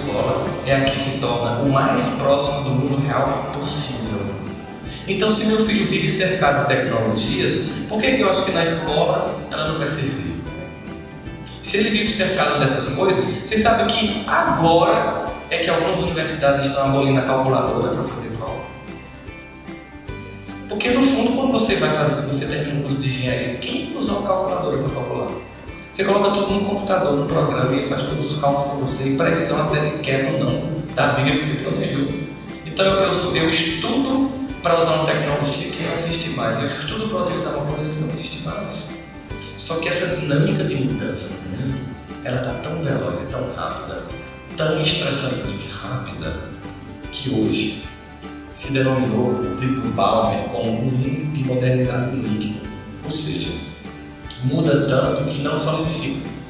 escola é a que se torna o mais próximo do mundo real possível. Então, se meu filho vive cercado de tecnologias, por que eu acho que na escola ela não vai servir? Se ele vive cercado dessas coisas, você sabe que agora é que algumas universidades estão abolindo a calculadora para fazer prova. Porque no fundo, quando você vai fazer, você termina um curso de engenharia, quem vai usar uma calculadora para calcular? Você coloca tudo no computador, no programa, e ele faz todos os cálculos para você, e previsão até de quebra ou não da vida que você planejou. Então eu estudo para usar uma tecnologia que não existe mais, eu estudo para utilizar uma coisa que não existe mais. Só que essa dinâmica de mudança, ela está tão veloz e tão rápida, tão estressantemente rápida, que hoje se denominou Zygmunt Bauman como um mundo de modernidade líquida. Ou seja, muda tanto que não solidifica.